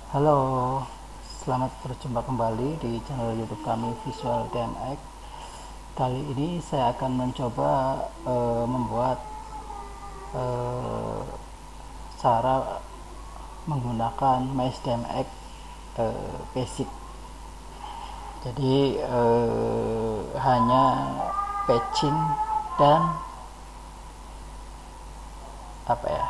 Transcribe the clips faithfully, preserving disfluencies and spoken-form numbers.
Halo, selamat berjumpa kembali di channel YouTube kami Visual D M X. Kali ini saya akan mencoba uh, membuat uh, cara menggunakan Mesh D M X uh, Basic. Jadi uh, hanya patching dan apa ya?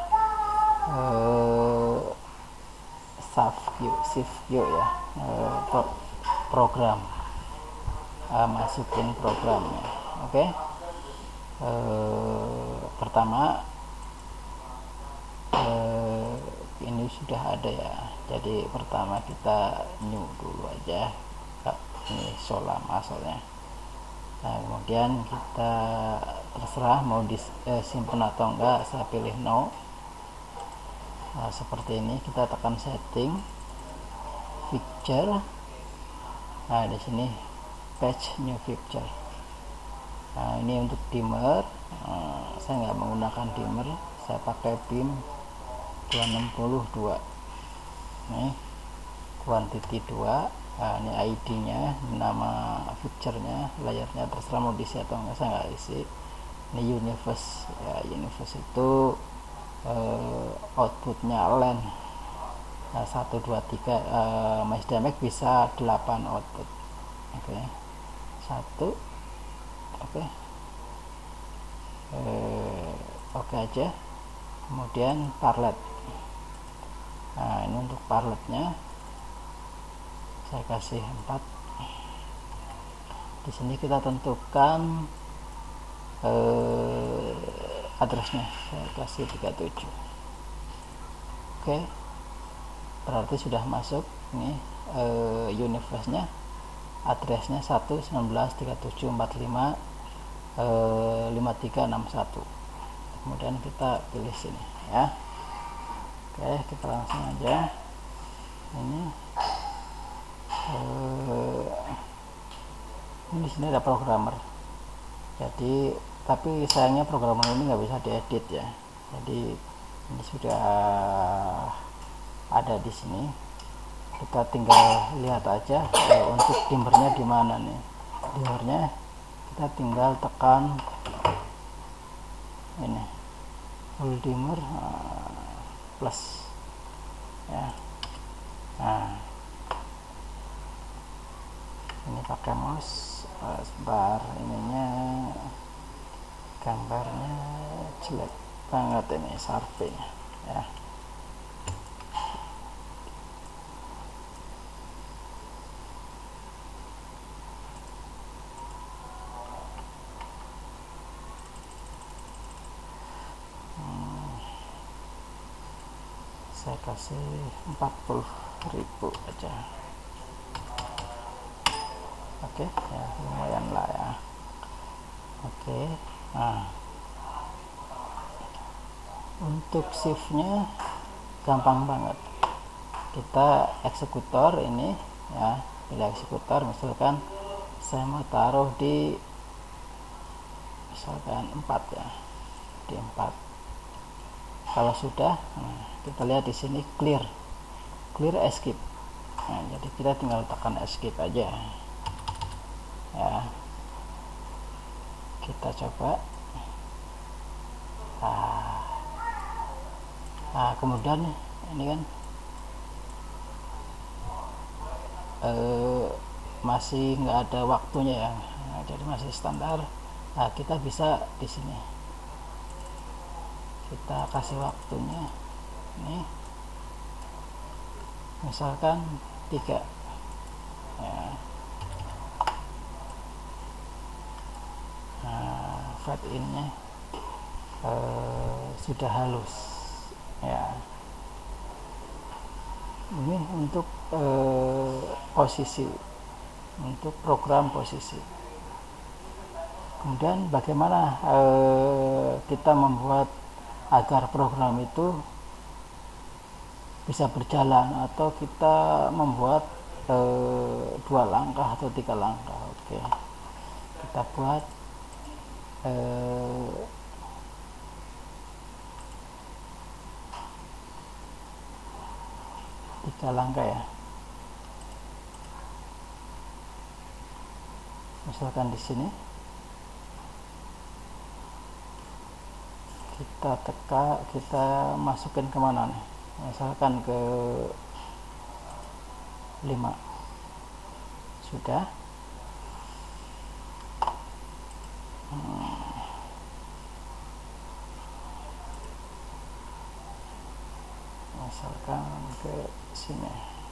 Uh, save view, save view ya, uh, pro program, uh, masukin programnya. Oke, okay. uh, pertama uh, ini sudah ada ya. Jadi pertama kita new dulu aja. Ini Solama soalnya. Nah, kemudian kita terserah mau disimpan eh, atau enggak. Saya pilih no. Nah, seperti ini kita tekan setting, picture. Nah, di sini patch new picture. Nah, ini untuk dimmer. Nah, saya nggak menggunakan dimmer, saya pakai beam dua enam dua. Nih, quantity dua. Nah, ini I D-nya, nama picture-nya, layarnya terserah mau diisi atau enggak, saya nggak isi. Ini universe. Ya, universe itu Uh, outputnya len nah, satu dua tiga uh, Mesh D M X bisa delapan output. Oke, okay. satu oke okay. uh, oke okay aja. Kemudian parlet. Nah, ini untuk parletnya saya kasih empat. Di sini kita tentukan uh, addressnya, saya kasih tiga puluh tujuh. Oke, berarti sudah masuk. Ini uh, universe-nya, addressnya satu sembilan tiga tujuh empat lima uh, lima tiga enam satu. Kemudian kita pilih sini ya. Oke, kita langsung aja. Ini uh, ini di sini ada programmer. Jadi tapi sayangnya programmer ini nggak bisa diedit ya. Jadi ini sudah ada di sini. Kita tinggal lihat aja eh, untuk dimmernya di mana nih. Dimmernya kita tinggal tekan ini full dimmer uh, plus ya. Nah, ini pakai mouse uh, bar ininya. Gambarnya jelek banget ini, Sharpie ya. hmm, saya kasih empat puluh ribu aja. Oke ya, lumayan lah ya. Oke. Nah, untuk shift-nya gampang banget. Kita eksekutor ini ya, pilih eksekutor. Misalkan saya mau taruh di misalkan empat ya, di empat. Kalau sudah, nah, kita lihat di sini clear, clear escape. Nah, jadi kita tinggal tekan escape aja ya. Kita coba. Nah, nah kemudian ini kan eh, masih nggak ada waktunya ya. Nah, jadi masih standar. Nah, kita bisa di sini kita kasih waktunya ini misalkan tiga ya. Nah, fade in nya uh, sudah halus ya. Ini untuk uh, posisi, untuk program posisi. Kemudian bagaimana uh, kita membuat agar program itu bisa berjalan, atau kita membuat uh, dua langkah atau tiga langkah. Oke, kita buat Uh, tiga langkah ya. Misalkan di sini kita teka, kita masukin kemana nih, misalkan ke lima. Sudah. hmm. Misalkan ke sini.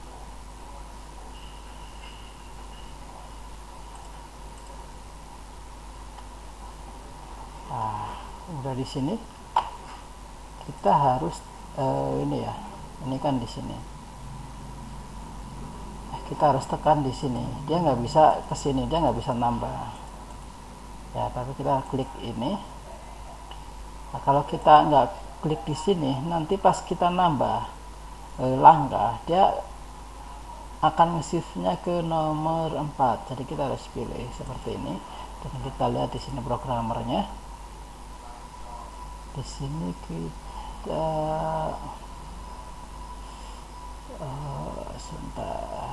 Nah, udah di sini kita harus uh, ini ya, ini kan di sini kita harus tekan di sini, dia nggak bisa ke sini, dia nggak bisa nambah ya, tapi kita klik ini. Nah, kalau kita nggak klik di sini, nanti pas kita nambah eh, langkah, dia akan nge-shift-nya ke nomor empat. Jadi kita harus pilih seperti ini, dan kita lihat di sini programmernya. Di sini kita uh, sebentar,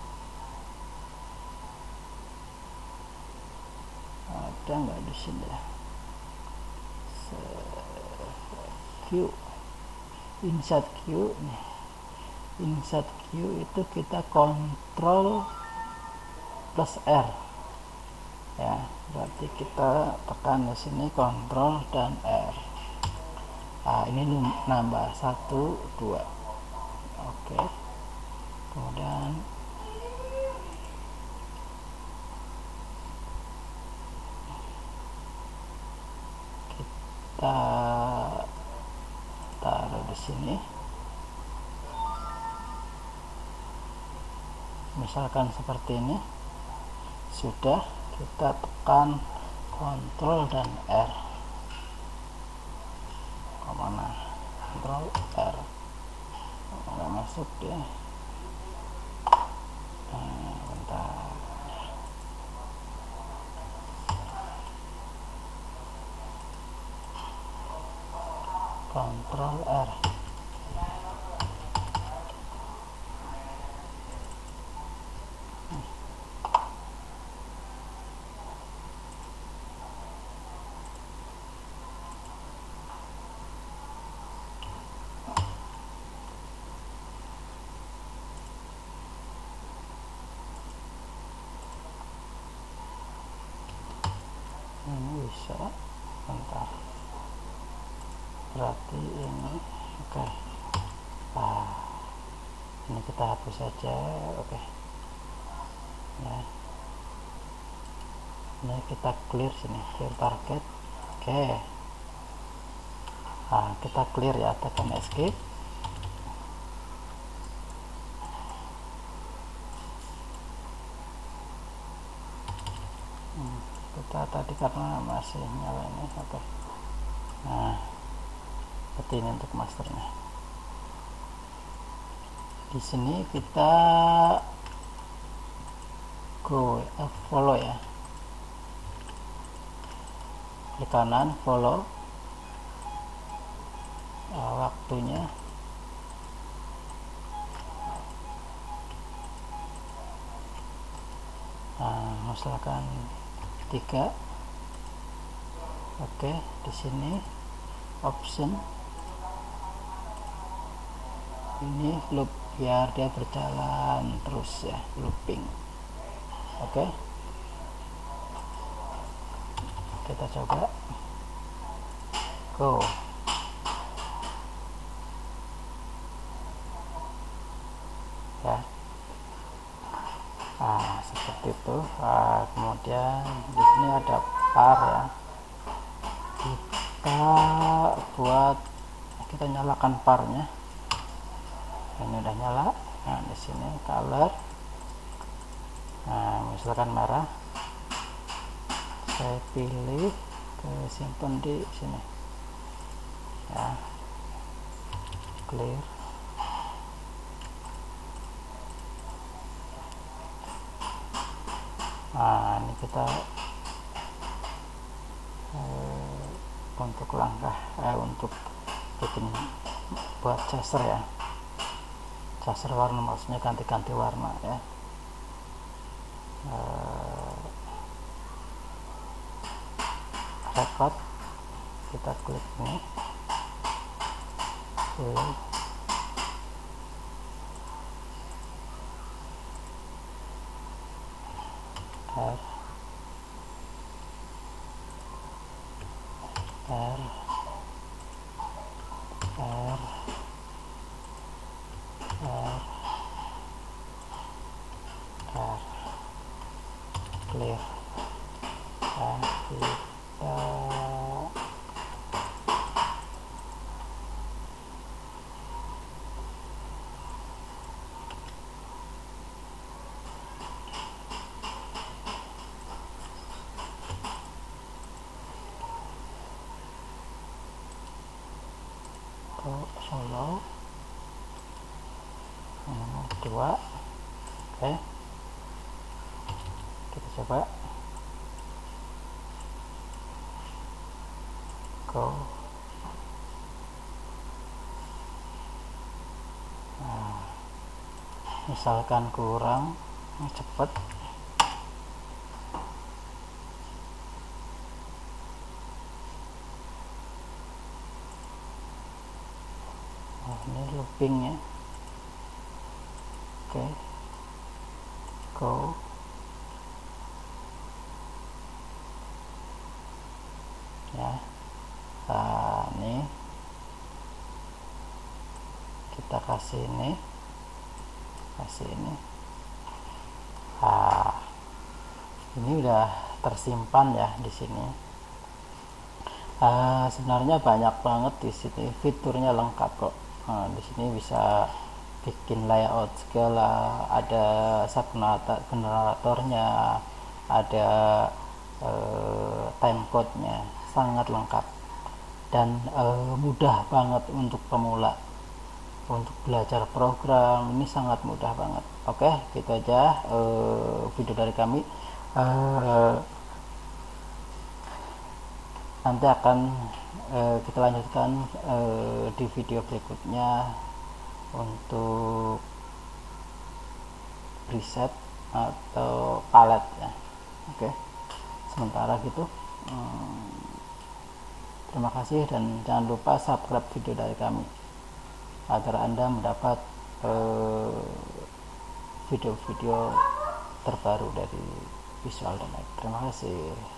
ada nggak di sini ya? Q, insert Q nih, insert Q itu kita kontrol plus R ya, berarti kita tekan di sini kontrol dan R. Nah, ini nambah satu dua. Oke, kemudian kita taruh di sini, misalkan seperti ini. Sudah, kita tekan kontrol dan R. Kemana? Kontrol R, nggak masuk dia. Nah, bentar. Kontrol R. Ini bisa, bentar, berarti ini oke. Okay. Nah, ini kita hapus saja. Oke, okay. Ya, ini kita clear sini, clear target. Oke, okay. Nah, kita clear ya, tekan escape. hmm, kita tadi karena masih nyala ini. Oke, okay. Nah, seperti ini untuk masternya. Di sini kita go uh, follow ya, klik kanan follow. Uh, waktunya nah, misalkan tiga. Oke, okay. Di sini option ini loop, biar dia berjalan terus ya, looping. Oke, okay. Kita coba go. Ya, nah seperti itu. Nah, kemudian di sini ada par ya, kita buat, kita nyalakan parnya. Ini udah nyala. Nah, di sini color, nah misalkan merah, saya pilih ke simpan di sini ya, clear. Nah, ini kita eh, untuk langkah eh, untuk bikin buat chaser ya, caser warna, maksudnya ganti-ganti warna ya. uh, record, kita klik ini. Oke. R R R R R clear. Nah, kita ke Solo hmm, dua. Oke, kita coba go. Nah, misalkan kurang cepet, oh, ini looping ya. Oke, go. Ya, nah ini kita kasih ini, kasih ini. Nah, ini udah tersimpan ya di sini. Uh, sebenarnya banyak banget di sini, fiturnya lengkap kok. Nah, di sini bisa bikin layout segala, ada subgeneratornya, ada uh, timecode-nya, sangat lengkap dan uh, mudah banget untuk pemula. Untuk belajar program ini sangat mudah banget. Oke, gitu aja uh, video dari kami. Uh, nanti akan uh, kita lanjutkan uh, di video berikutnya untuk preset atau palet ya. Oke, sementara gitu hmm, terima kasih dan jangan lupa subscribe video dari kami agar Anda mendapat video-video uh, terbaru dari Visual Dynamics. Terima kasih.